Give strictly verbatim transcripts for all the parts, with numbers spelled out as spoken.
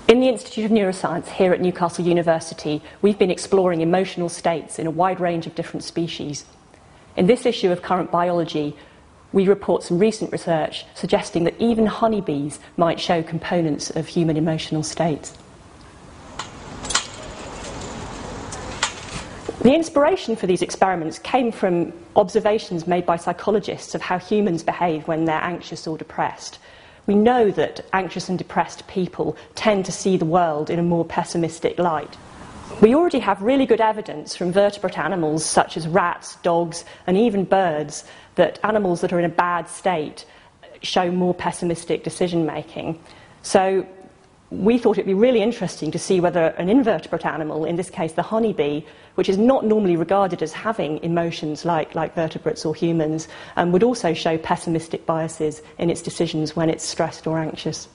In the Institute of Neuroscience here at Newcastle University, we've been exploring emotional states in a wide range of different species. In this issue of Current Biology, we report some recent research suggesting that even honeybees might show components of human emotional states. The inspiration for these experiments came from observations made by psychologists of how humans behave when they're anxious or depressed. We know that anxious and depressed people tend to see the world in a more pessimistic light. We already have really good evidence from vertebrate animals such as rats, dogs, and even birds that animals that are in a bad state show more pessimistic decision making. So we thought it would be really interesting to see whether an invertebrate animal, in this case the honeybee, which is not normally regarded as having emotions like, like vertebrates or humans, um, would also show pessimistic biases in its decisions when it's stressed or anxious.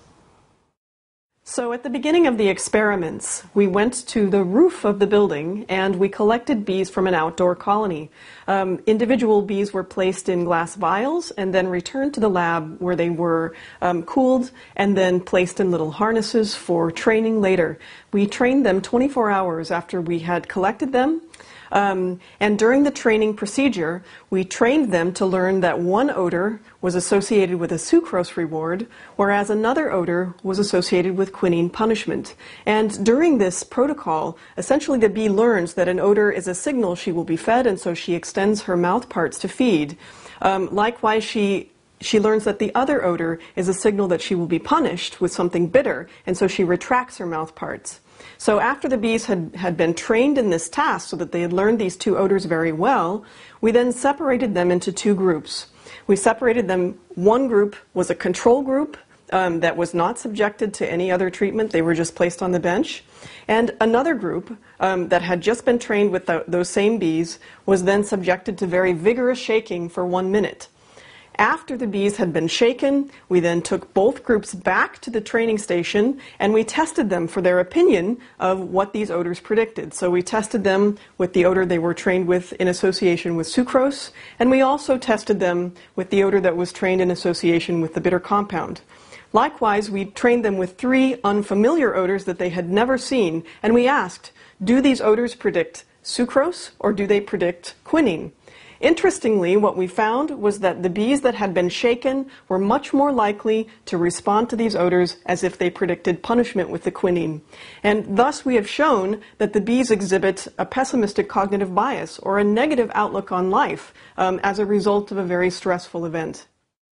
So at the beginning of the experiments, we went to the roof of the building and we collected bees from an outdoor colony. Um, individual bees were placed in glass vials and then returned to the lab where they were um, cooled and then placed in little harnesses for training later. We trained them twenty-four hours after we had collected them. Um, and during the training procedure, we trained them to learn that one odor was associated with a sucrose reward, whereas another odor was associated with quinine punishment. And during this protocol, essentially the bee learns that an odor is a signal she will be fed, and so she extends her mouth parts to feed. Um, likewise, she She learns that the other odor is a signal that she will be punished with something bitter, and so she retracts her mouth parts. So after the bees had, had been trained in this task so that they had learned these two odors very well, we then separated them into two groups. We separated them, one group was a control group um, that was not subjected to any other treatment, they were just placed on the bench. And another group um, that had just been trained with the, those same bees was then subjected to very vigorous shaking for one minute. After the bees had been shaken, we then took both groups back to the training station and we tested them for their opinion of what these odors predicted. So we tested them with the odor they were trained with in association with sucrose, and we also tested them with the odor that was trained in association with the bitter compound. Likewise, we trained them with three unfamiliar odors that they had never seen, and we asked, do these odors predict sucrose or do they predict quinine? Interestingly, what we found was that the bees that had been shaken were much more likely to respond to these odors as if they predicted punishment with the quinine. And thus we have shown that the bees exhibit a pessimistic cognitive bias or a negative outlook on life um, as a result of a very stressful event.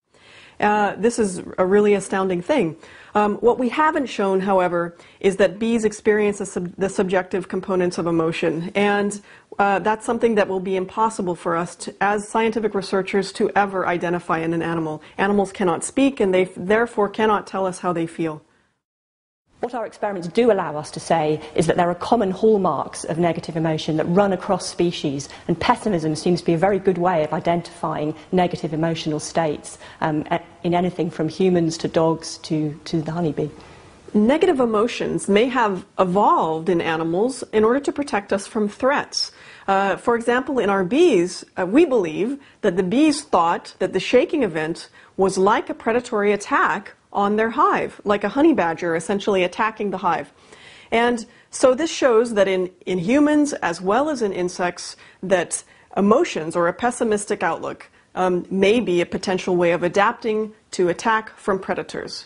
Uh, this is a really astounding thing. Um, what we haven't shown, however, is that bees experience the, sub the subjective components of emotion, and uh, that's something that will be impossible for us to, as scientific researchers to ever identify in an animal. Animals cannot speak, and they therefore cannot tell us how they feel. What our experiments do allow us to say is that there are common hallmarks of negative emotion that run across species, and pessimism seems to be a very good way of identifying negative emotional states um, in anything from humans to dogs to, to the honeybee. Negative emotions may have evolved in animals in order to protect us from threats. Uh, for example, in our bees, uh, we believe that the bees thought that the shaking event was like a predatory attack on their hive, like a honey badger essentially attacking the hive. And so this shows that in, in humans as well as in insects, that emotions or a pessimistic outlook um, may be a potential way of adapting to attack from predators.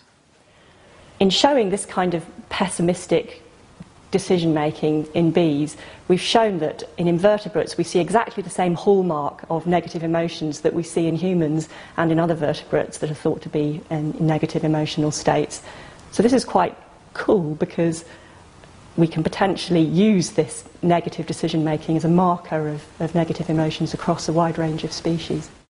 In showing this kind of pessimistic decision-making in bees, we've shown that in invertebrates we see exactly the same hallmark of negative emotions that we see in humans and in other vertebrates that are thought to be in negative emotional states. So this is quite cool because we can potentially use this negative decision-making as a marker of, of negative emotions across a wide range of species.